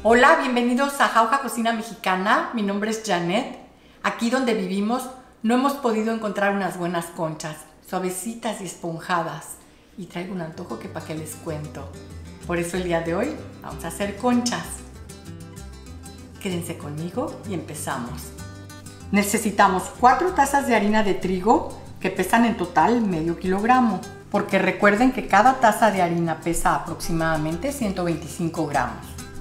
Hola, bienvenidos a Jauja Cocina Mexicana. Mi nombre es Janet. Aquí donde vivimos no hemos podido encontrar unas buenas conchas, suavecitas y esponjadas. Y traigo un antojo que para qué les cuento. Por eso el día de hoy vamos a hacer conchas. Quédense conmigo y empezamos. Necesitamos 4 tazas de harina de trigo que pesan en total medio kilogramo. Porque recuerden que cada taza de harina pesa aproximadamente 125 gramos.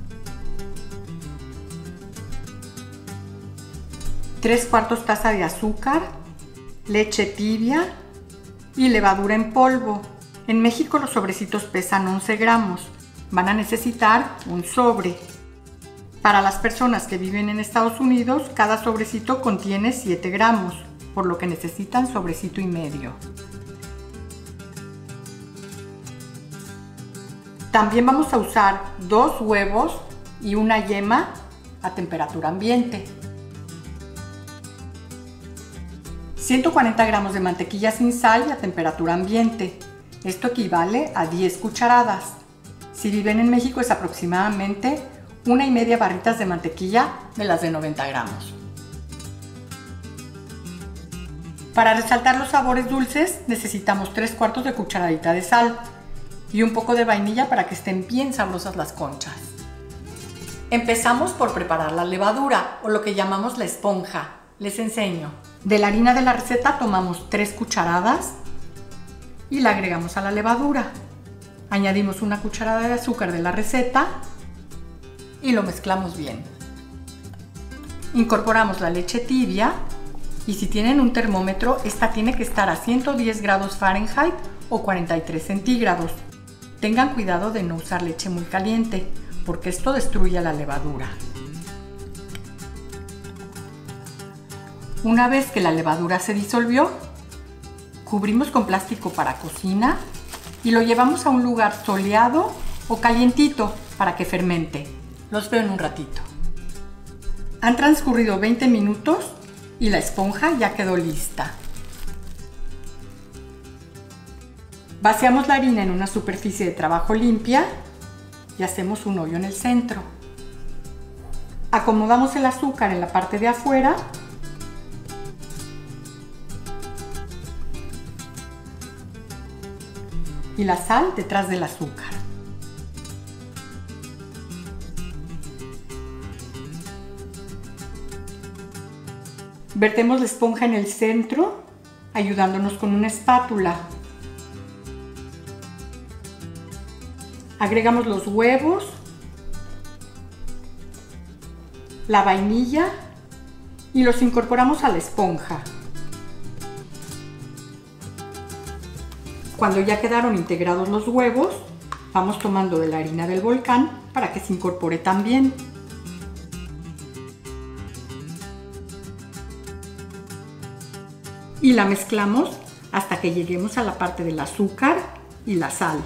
3/4 taza de azúcar, leche tibia y levadura en polvo. En México los sobrecitos pesan 11 gramos. Van a necesitar un sobre. Para las personas que viven en Estados Unidos, cada sobrecito contiene 7 gramos, por lo que necesitan sobrecito y medio. También vamos a usar 2 huevos y una yema a temperatura ambiente. 140 gramos de mantequilla sin sal y a temperatura ambiente. Esto equivale a 10 cucharadas. Si viven en México es aproximadamente 1,5 barritas de mantequilla de las de 90 gramos. Para resaltar los sabores dulces necesitamos 3/4 de cucharadita de sal y un poco de vainilla para que estén bien sabrosas las conchas. Empezamos por preparar la levadura o lo que llamamos la esponja. Les enseño. De la harina de la receta tomamos 3 cucharadas y la agregamos a la levadura. Añadimos 1 cucharada de azúcar de la receta y lo mezclamos bien. Incorporamos la leche tibia y si tienen un termómetro, esta tiene que estar a 110 grados Fahrenheit o 43 centígrados. Tengan cuidado de no usar leche muy caliente porque esto destruye la levadura. Una vez que la levadura se disolvió, cubrimos con plástico para cocina y lo llevamos a un lugar soleado o calientito para que fermente. Los veo en un ratito. Han transcurrido 20 minutos y la esponja ya quedó lista. Vaciamos la harina en una superficie de trabajo limpia y hacemos un hoyo en el centro. Acomodamos el azúcar en la parte de afuera y la sal detrás del azúcar. Vertemos la esponja en el centro, ayudándonos con una espátula. Agregamos los huevos, la vainilla y los incorporamos a la esponja. Cuando ya quedaron integrados los huevos, vamos tomando de la harina del volcán para que se incorpore también. Y la mezclamos hasta que lleguemos a la parte del azúcar y la sal.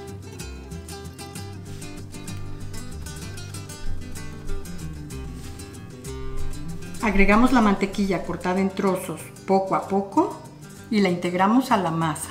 Agregamos la mantequilla cortada en trozos poco a poco y la integramos a la masa.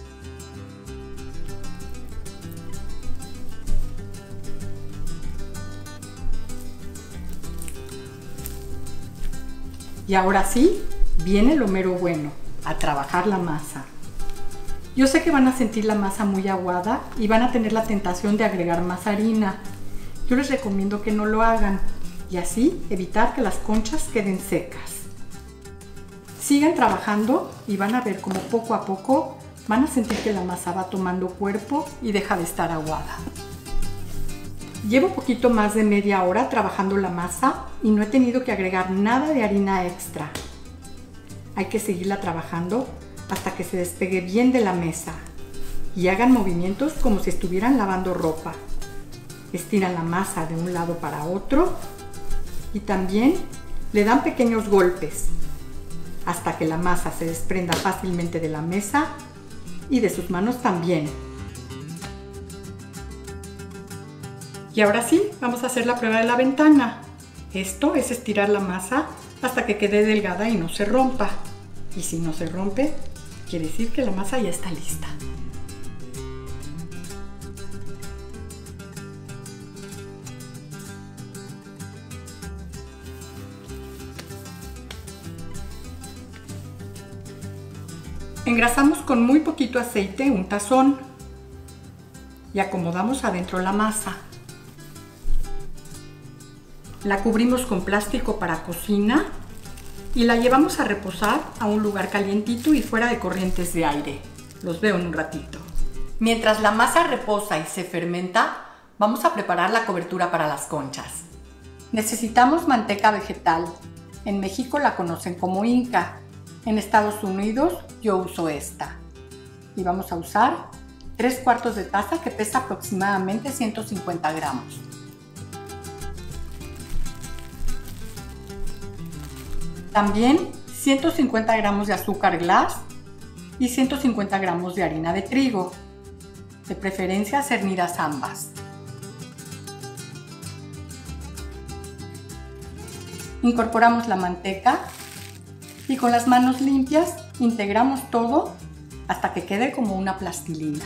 Y ahora sí, viene lo mero bueno, a trabajar la masa. Yo sé que van a sentir la masa muy aguada y van a tener la tentación de agregar más harina. Yo les recomiendo que no lo hagan y así evitar que las conchas queden secas. Sigan trabajando y van a ver cómo poco a poco van a sentir que la masa va tomando cuerpo y deja de estar aguada. Llevo poquito más de media hora trabajando la masa y no he tenido que agregar nada de harina extra. Hay que seguirla trabajando hasta que se despegue bien de la mesa y hagan movimientos como si estuvieran lavando ropa. Estiran la masa de un lado para otro y también le dan pequeños golpes hasta que la masa se desprenda fácilmente de la mesa y de sus manos también. Y ahora sí, vamos a hacer la prueba de la ventana. Esto es estirar la masa hasta que quede delgada y no se rompa. Y si no se rompe, quiere decir que la masa ya está lista. Engrasamos con muy poquito aceite un tazón y acomodamos adentro la masa. La cubrimos con plástico para cocina y la llevamos a reposar a un lugar calientito y fuera de corrientes de aire. Los veo en un ratito. Mientras la masa reposa y se fermenta, vamos a preparar la cobertura para las conchas. Necesitamos manteca vegetal. En México la conocen como Inca. En Estados Unidos yo uso esta. Y vamos a usar 3/4 de taza que pesa aproximadamente 150 gramos. También 150 gramos de azúcar glass y 150 gramos de harina de trigo, de preferencia cernidas ambas. Incorporamos la manteca y con las manos limpias integramos todo hasta que quede como una plastilina.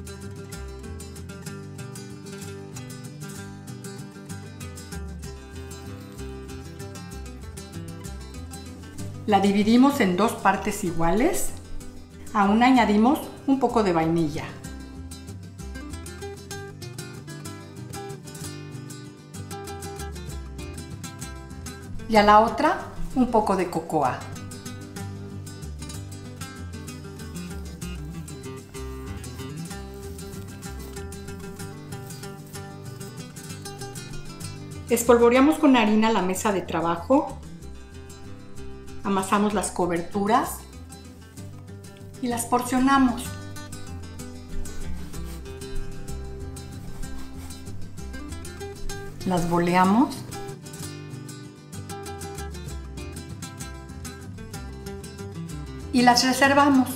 La dividimos en 2 partes iguales. Aún añadimos un poco de vainilla. Y a la otra un poco de cocoa. Espolvoreamos con harina la mesa de trabajo. Amasamos las coberturas y las porcionamos. Las boleamos y las reservamos.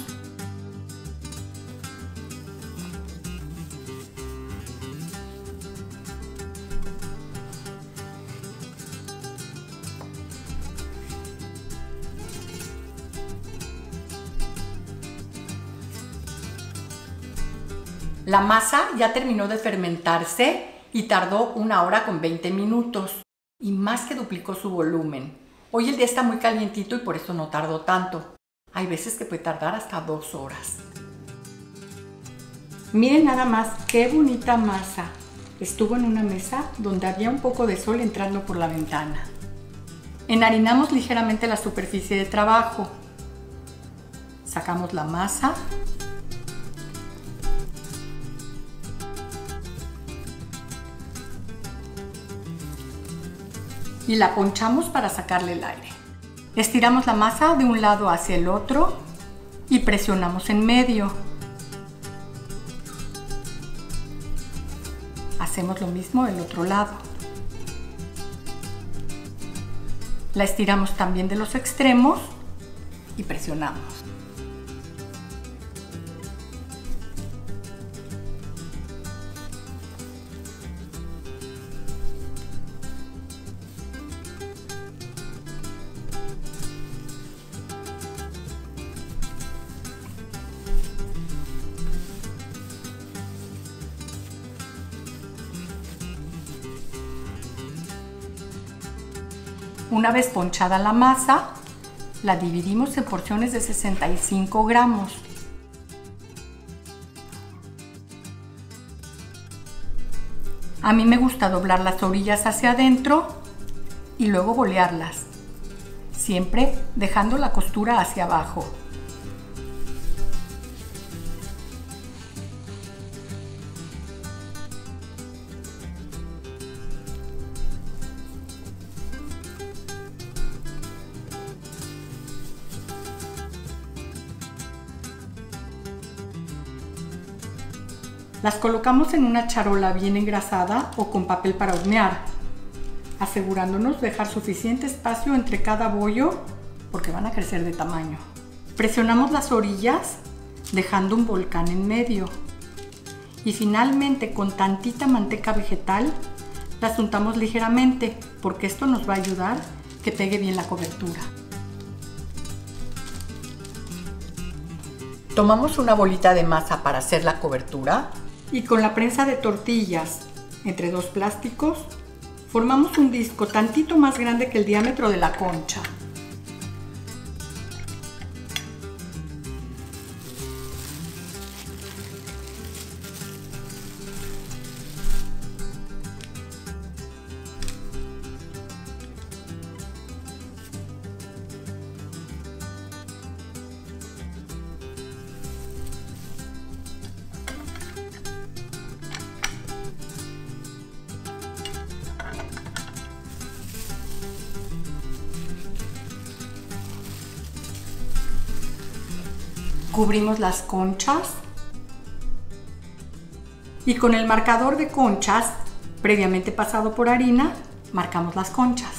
La masa ya terminó de fermentarse y tardó 1 hora con 20 minutos y más que duplicó su volumen. Hoy el día está muy calientito y por eso no tardó tanto. Hay veces que puede tardar hasta 2 horas. Miren nada más qué bonita masa. Estuvo en una mesa donde había un poco de sol entrando por la ventana. Enharinamos ligeramente la superficie de trabajo. Sacamos la masa. Y la ponchamos para sacarle el aire. Estiramos la masa de un lado hacia el otro y presionamos en medio. Hacemos lo mismo del otro lado. La estiramos también de los extremos y presionamos. Una vez ponchada la masa, la dividimos en porciones de 65 gramos. A mí me gusta doblar las orillas hacia adentro y luego bolearlas, siempre dejando la costura hacia abajo. Las colocamos en una charola bien engrasada o con papel para hornear, asegurándonos de dejar suficiente espacio entre cada bollo porque van a crecer de tamaño. Presionamos las orillas dejando un volcán en medio y finalmente con tantita manteca vegetal las untamos ligeramente porque esto nos va a ayudar que pegue bien la cobertura. Tomamos una bolita de masa para hacer la cobertura y con la prensa de tortillas entre 2 plásticos formamos un disco tantito más grande que el diámetro de la concha. cubrimos las conchas y con el marcador de conchas previamente pasado por harina marcamos las conchas.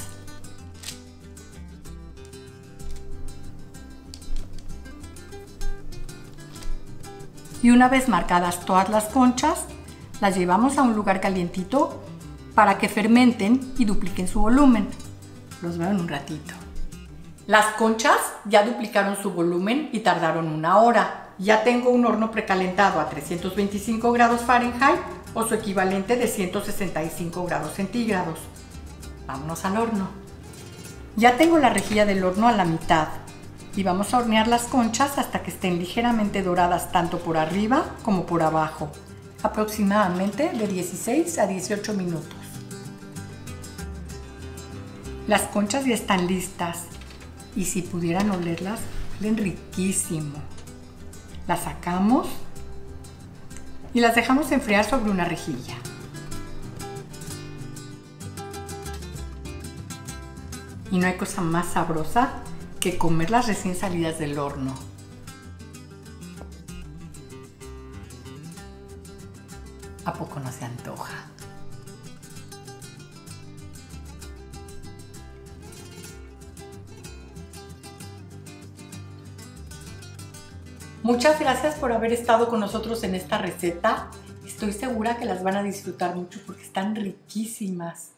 Y una vez marcadas todas las conchas, las llevamos a un lugar calientito para que fermenten y dupliquen su volumen. Los veo en un ratito. Las conchas ya duplicaron su volumen y tardaron 1 hora. Ya tengo un horno precalentado a 325 grados Fahrenheit o su equivalente de 165 grados centígrados. Vámonos al horno. Ya tengo la rejilla del horno a la mitad y vamos a hornear las conchas hasta que estén ligeramente doradas tanto por arriba como por abajo, aproximadamente de 16 a 18 minutos. Las conchas ya están listas y si pudieran olerlas, huelen riquísimo. Las sacamos y las dejamos enfriar sobre una rejilla. Y no hay cosa más sabrosa que comerlas recién salidas del horno. ¿A poco no se antoja? Muchas gracias por haber estado con nosotros en esta receta. Estoy segura que las van a disfrutar mucho porque están riquísimas.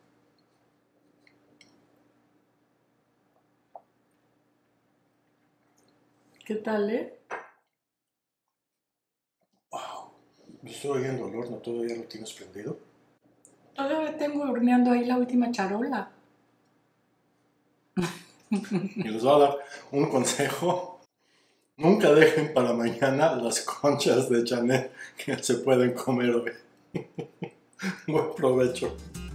¿Qué tal, Wow, yo estoy oyendo el horno, ¿todavía lo tienes prendido? Todavía tengo horneando ahí la última charola. Y les voy a dar un consejo. Nunca dejen para mañana las conchas de Janet que se pueden comer hoy. Buen provecho.